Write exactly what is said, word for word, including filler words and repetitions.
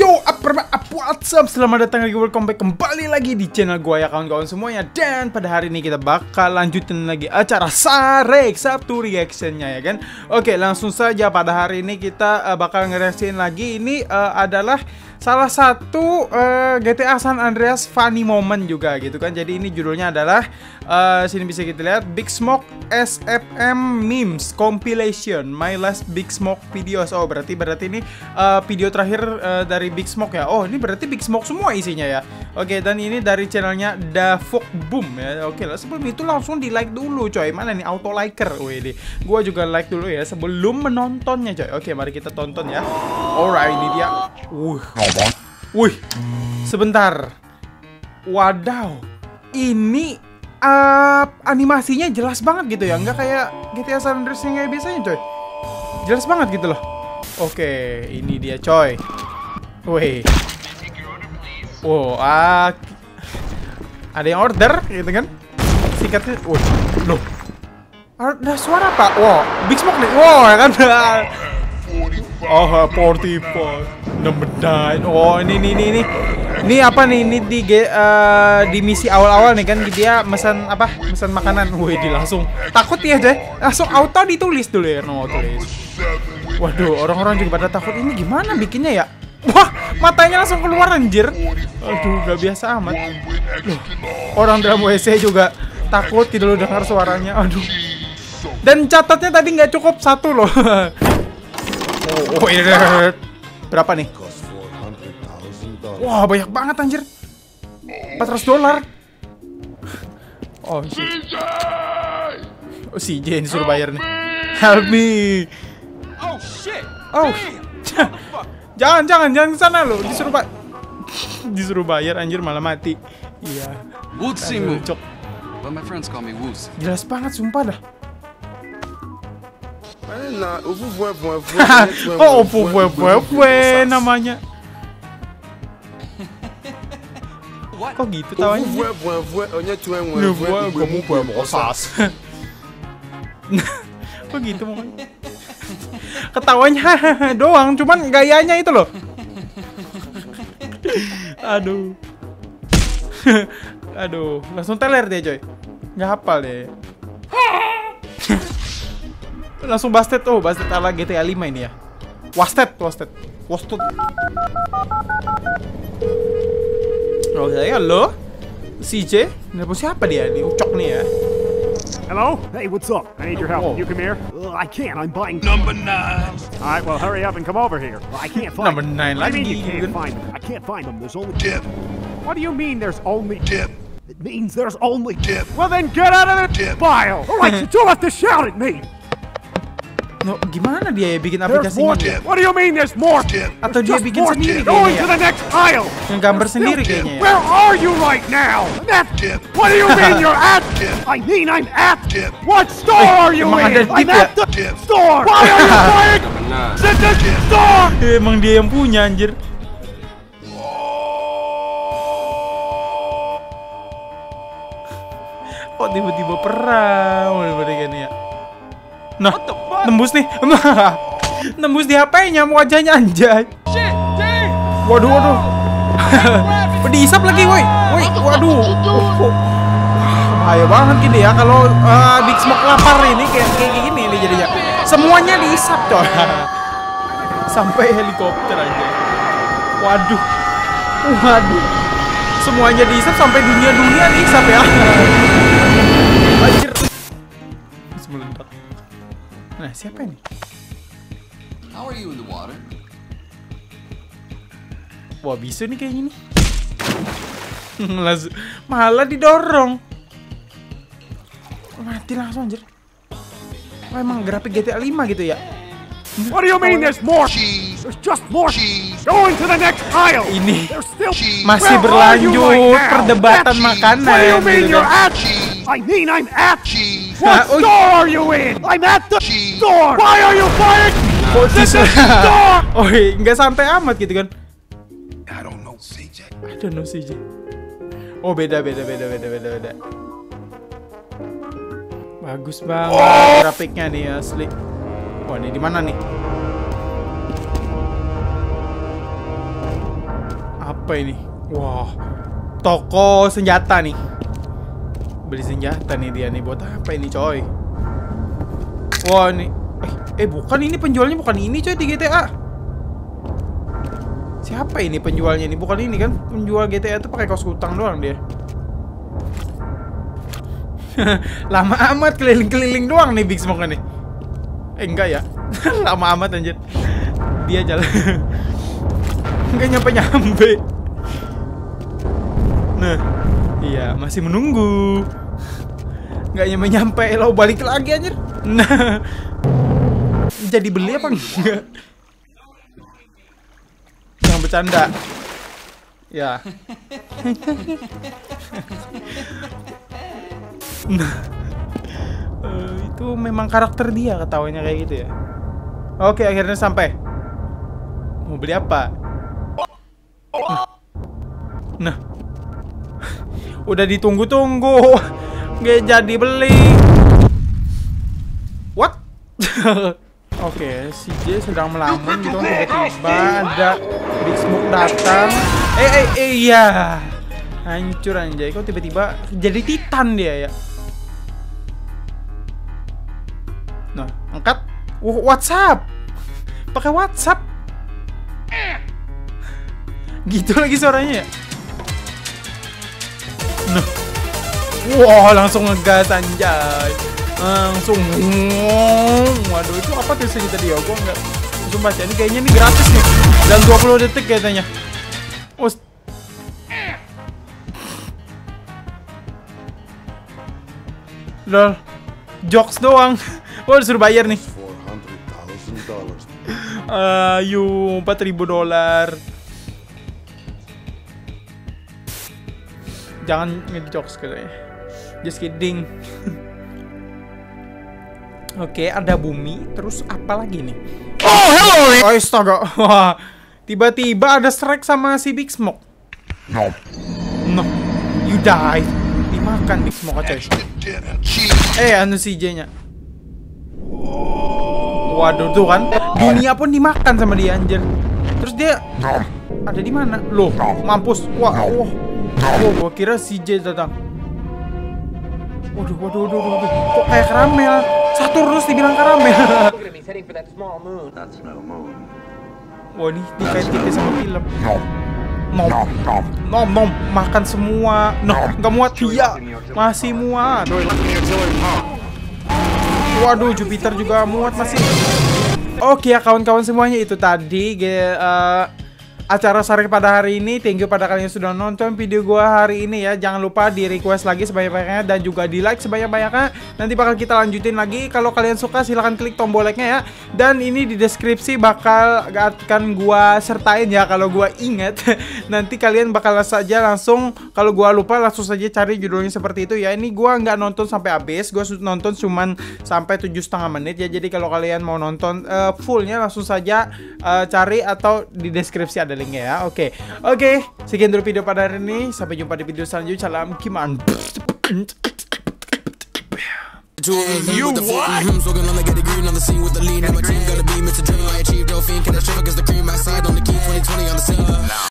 Yo, apa what's up? Selamat datang lagi, welcome back kembali lagi di channel gue ya kawan-kawan semuanya. Dan pada hari ini kita bakal lanjutin lagi acara Sarek Sabtu reactionnya ya kan. Oke, langsung saja pada hari ini kita uh, bakal ngereaksiin lagi. Ini uh, adalah salah satu uh, G T A San Andreas funny moment juga gitu kan. Jadi ini judulnya adalah uh, sini bisa kita lihat Big Smoke S F M Memes Compilation My Last Big Smoke Videos. Oh berarti berarti ini uh, video terakhir uh, dari Big Smoke ya. Oh ini berarti Big Smoke semua isinya ya. Oke, dan ini dari channelnya Davok Boom ya. Oke lah, sebelum itu langsung di like dulu coy. Mana nih auto liker? Wih, gua juga like dulu ya sebelum menontonnya coy. Oke, mari kita tonton ya. Alright, ini dia. Wuh. Wih, sebentar. Wadaw, ini uh, animasinya jelas banget gitu ya, nggak kayak G T A San Andreas yang kayak biasanya coy. Jelas banget gitu loh. Oke, ini dia coy. Wih. Wow, ah, ada yang order gitu kan? Sikatnya, wih, loh. Ada suara apa? Wow, Big Smoke nih. Wow, ya kan? Oh, forty-four number nine. Oh, ini ini ini ini. Ini apa nih? Ini di uh, di misi awal-awal nih kan dia pesan apa? Pesan makanan. Wih, di langsung takut ya, deh. Langsung auto ditulis dulu ya, no tulis. Waduh, orang-orang juga pada takut. Ini gimana bikinnya ya? Wah, matanya langsung keluar anjir. Aduh, gak biasa amat. Loh, orang dalam W C juga takut tidak lo dengar suaranya. Aduh. Dan catatnya tadi nggak cukup satu loh. Oh, oh iya. Berapa nih? Wah, banyak banget anjir. empat ratus dolar. Oh, shit. Oh, si J disuruh bayar nih. Help me. Oh shit. Oh. Jangan, jangan, jangan ke sana lo. Disuruh pak. Disuruh bayar anjir malah mati. Iya. Wutsimu. But my friends call me Woos. Jelas banget sumpah dah. Oh, Opuvue namanya. Kok gitu tawanya? Kamu buat bosas. Kok gitu makanya? Ketawanya doang, cuman gayanya itu loh. Aduh. Aduh, langsung teler deh coy. Nggak hafal deh. Langsung busted. Oh, busted ala G T A lima ini ya. Wasted, wasted. Wasted. Oke, okay, halo. C J, nelpon siapa dia? Ini Ucok nih ya. Hello? Hey, what's up? I need your help. Oh. You come here? Uh, I can't. I'm buying Number nine. All right, well, hurry up and come over here. Well, I can't find Number them. nine What do you lagi. mean you can't find them? I can't find them. There's only Dip. What do you mean there's only Dip. It means there's only Dip. Well, then get out of the Dip. file. All right, you don't have to shout at me. No, gimana dia ya bikin There's more. aplikasinya? What do you mean there's more? Dip. Atau dia Just bikin more. sendiri Going to kayaknya the ya? next aisle. Yang gambar There's sendiri still- kayaknya ya? Where are you right now? That. Dip. What do you mean you're at? Dip. I mean I'm at. Dip. What store Eh, are you emang in? ada I'm tip ya? at the Dip. store. Why are you buying? Number nine. At the store. Eh, emang dia yang punya anjir. Kok tiba-tiba perang mereka nih ya? Nah, nembus nih. Nembus di H P-nya wajahnya anjay. Shit, Dave. Waduh, waduh. Diisap lagi, woi. Woi, waduh. Oh, bahaya banget gini ya kalau uh, Big Smoke lapar ini kayak kayak gini nih jadinya. Semuanya diisap, coy. Sampai helikopter aja. Waduh. Waduh. Semuanya diisap sampai dunia-dunia diisap ya. Anjir. Meledak. Nah, siapa ini? How are you in the water? Wah, bisa nih kayak gini. Langsung malah didorong. Mati langsung anjir. Wah, emang grafik G T A lima gitu ya? What do you mean there's more? Cheese. There's just more. Cheese. Going to the next aisle. Ini There's still Cheese. masih Where are you berlanjut right now? perdebatan Cheese. makanan. What do you mean gitu you're kan. at? Cheese. I mean I'm at. Cheese. What Ah, oi. store are you in? I'm at the Cheese. store. Why are you buying? Kok This sih? is the store. Oh, nggak santai amat gitu kan? I don't know, C J. I don't know C J. Oh, beda beda beda beda beda beda. Bagus banget Oh. grafiknya nih asli. Wah, ini di mana nih? apa ini? Wah, toko senjata nih. Beli senjata nih dia nih. Buat apa ini coy? Wah ini Eh, eh bukan ini penjualnya, bukan ini coy di G T A. Siapa ini penjualnya ini? Bukan ini kan? Penjual G T A tuh pakai kaos kutang doang dia. Lama amat keliling-keliling doang nih Big Smoke nih. Eh enggak ya. Lama amat anjir. Dia jalan. Enggak nyampe-nyampe. Nah, iya masih menunggu. Enggak nyampe-nyampe, lo balik lagi anjir. Nah. Jadi beli apa enggak? Jangan bercanda. Ya. Nah, uh, itu memang karakter dia ketawanya kayak gitu ya. Oke, akhirnya sampai. Mau beli apa? Nah, nah. Udah ditunggu-tunggu, nggak jadi beli. What? Oke, si J sedang melamun gitu, tiba-tiba ada Big Smoke datang. Eh, eh, eh, iya. Hancur anjay, kok tiba-tiba jadi Titan dia ya. Nah, angkat. Uh, WhatsApp. Pakai WhatsApp. Gitu lagi suaranya ya. Nah. Wah, langsung ngegas anjay. Langsung. Waduh, itu apa tulisannya tadi ya? Gua enggak langsung baca. Ini kayaknya ini gratis nih. Dalam dua puluh detik katanya. Oh. Lol. Jokes doang. Wah, disuruh bayar nih. Ayo, empat ribu dolar. Jangan ngejokes katanya. Just kidding. Oke, ada bumi. Terus apa lagi nih? Oh, hello. Oh, astaga. Wah. Tiba-tiba ada strike sama si Big Smoke. No. No. You die. Dimakan Big Smoke coy. Eh, anu si J-nya. Waduh tuh kan, dunia pun dimakan sama dia anjir. Terus dia ada di mana? Loh, mampus. Wah, wah. Wah, gua kira si J datang. Waduh, waduh, waduh, waduh. Kok kayak karamel? Saturnus dibilang karamel. Wah, ini dikait-kait sama film. Nom, nom, nom, makan semua. Noh, nggak muat dia. Masih muat. Waduh, Jupiter juga muat masih. Oke ya kawan-kawan semuanya, itu tadi uh, acara Sarek pada hari ini. Thank you pada kalian yang sudah nonton video gua hari ini ya. Jangan lupa di request lagi sebanyak-banyaknya dan juga di like sebanyak-banyaknya. Nanti bakal kita lanjutin lagi. Kalau kalian suka silahkan klik tombol like-nya ya. Dan ini di deskripsi bakal akan gua sertain ya kalau gua inget. Nanti kalian bakal saja langsung, kalau gua lupa langsung saja cari judulnya seperti itu ya. Ini gua nggak nonton sampai habis. Gua nonton cuman sampai tujuh setengah menit ya. Jadi kalau kalian mau nonton uh, fullnya langsung saja uh, cari atau di deskripsi ada linknya ya. Oke, okay. Oke, okay. Sekian dulu video pada hari ini. Sampai jumpa di video selanjutnya. Salam Kiman. You what? Smoking on the get a green on the scene with the lean. And my team got a beam, it's a dream. I achieved no fiend. Can I shift against the cream? I said on the key twenty twenty on the scene.